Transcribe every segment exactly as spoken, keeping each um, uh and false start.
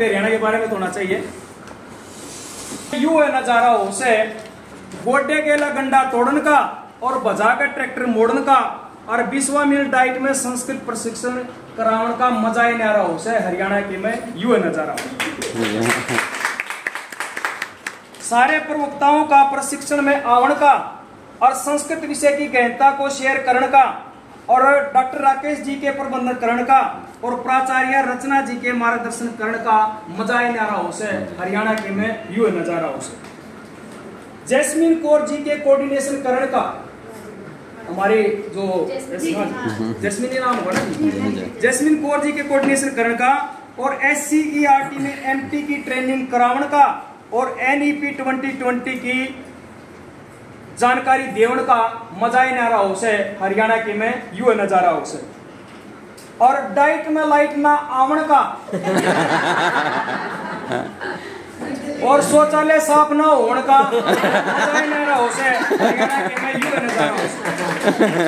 पे हरियाणा के बारे में तो होना चाहिए। यू है नजारा हो से गोडे केला गंडा तोड़न का और बजा का ट्रैक्टर मोड़न का और बीसवा मिल डाइट में संस्कृत प्रशिक्षण करावन का मजा ही न्यारा हो से हरियाणा के में यू है नजारा हो। सारे प्रवक्ताओं का प्रशिक्षण में आवण का और संस्कृत विषय की गहनता को शेयर करने का और डॉक्टर राकेश जी के प्रबंधन करने का और प्राचार्य रचना जी के मार्गदर्शन करने का मजा ही न्यारा हो से हरियाणा के में यू है नजारा हो से। जैस्मीन कौर जी के कोऑर्डिनेशन करने का हमारे जो जैस्मीन नाम होगा जैस्मीन कौर जी के कोऑर्डिनेशन करने का और S C E R T में एम टी की ट्रेनिंग करावन का और N E P twenty twenty की जानकारी देवन का मजा ही न्यारा हो से हरियाणा के में यू है नजारा हो से। और डाइट में लाइट ना आवण का और शौचालय साफ ना होने का मजा ही न्यारा हो से हरियाणा के में यू है नजारा हो से।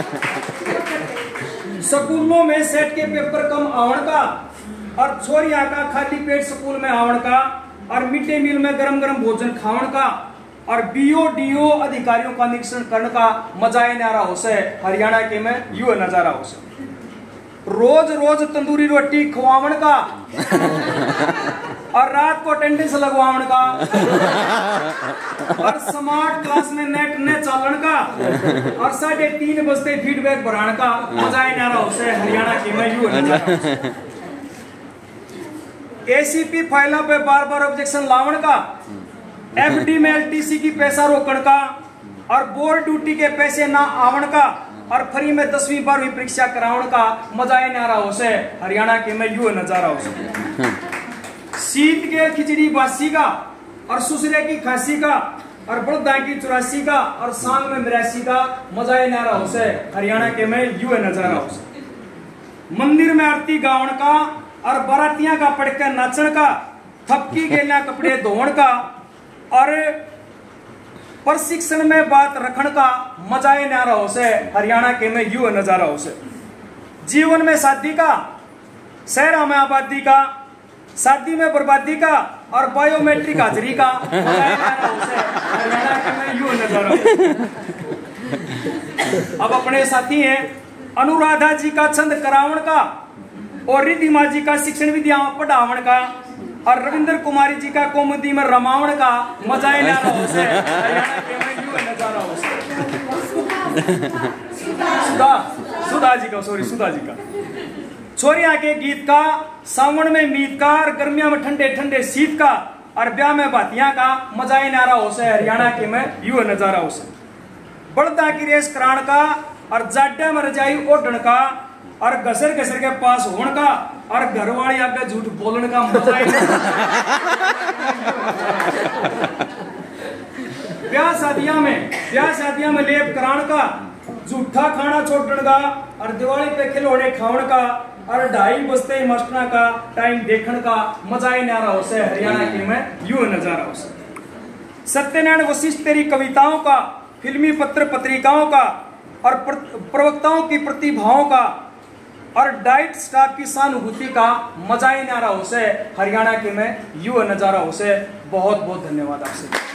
स्कूलों में सेट के पेपर कम आवण का और छोरिया का खाली पेट स्कूल में आवण का और मिड डे मील में गरम गरम भोजन खावन का और बीओ डीओ अधिकारियों का निरीक्षण करने का मजा ही न्यारा हो से हरियाणा के में यू है नजारा हो से। रोज रोज तंदूरी रोटी खवावन का और रात को अटेंडेंस लगवावन का और स्मार्ट क्लास में नेट ने चालन का और साढ़े तीन बजते फीडबैक बढ़ाने का मजा ही न्यारा हो से हरियाणा के में यू है नजारा हो से। एसीपी फाइलों पे बार बार ऑब्जेक्शन लावन का, एफडी में एलटीसी की पैसा रोकण का और बोर्ड ड्यूटी के पैसे ना आवण का और फ्री में दसवीं बारहवीं परीक्षा करावन का मजा ही न्यारा हो से हरियाणा के में यू नजारा हो से। शीत के खिचड़ी बासी का और सुसरे की खांसी का और बड़दा की चौरासी का और सांग में मिरासी का मजा ही न्यारा हो से हरियाणा के में यू नजारा हो से। मंदिर में आरती गावन का और बारातियां का पड़कर नाचन का, थपकी गेलिया कपड़े धोवन का और प्रशिक्षण में बात रखन का मजा ही न्यारा हो से हरियाणा के में यू नजारा हो से। जीवन में शादी का, शहरों में आबादी का, शादी में बर्बादी का और बायोमेट्रिक हाजिरी का मजा ही न्यारा हो से हरियाणा के में यू नजारा हो से। अब अपने साथी हैं अनुराधा जी का छंद करावन का और रिद्धिमा जी का शिक्षण विद्या पढ़ावन का और रविंद्र कुमारी जी का कौमुदी में रमावण का मजा ही न्यारा हो से हरियाणा के में यू नजारा हो से। सुधा सुधा जी का सॉरी सुधा जी का छोरिया के गीत का, सावन में मीत का और गर्मियों में ठंडे ठंडे शीत का और ब्याह में बातियां का मजा ही न्यारा हो से हरियाणा के में यू नजारा हो से। बड़दा की रेस कराण का और जाड्डा में रजाई ओढ़न का और घसर घसर के पास होने का और घर वाली आगे झूठ बोलने का मजा ही ब्याह शादियां में ब्याह शादियां में लेप कराण का, झूठा खाना छोड़ने का और दिवाली पे खिलौने खावन का और ढाई बजते ही मस्टना का टाइम देखने का मजा ही न्यारा हो से हरियाणा के में यू नजारा हो से। सत्यनारायण वशिष्ठ तेरी कविताओं का, फिल्मी पत्र पत्रिकाओं का और प्रवक्ताओं की प्रतिभाओं का और डाइट स्टाफ की सहानुभूति का मजा ही न्यारा हो से हरियाणा के में यू नजारा हो से। बहुत बहुत धन्यवाद आपसे।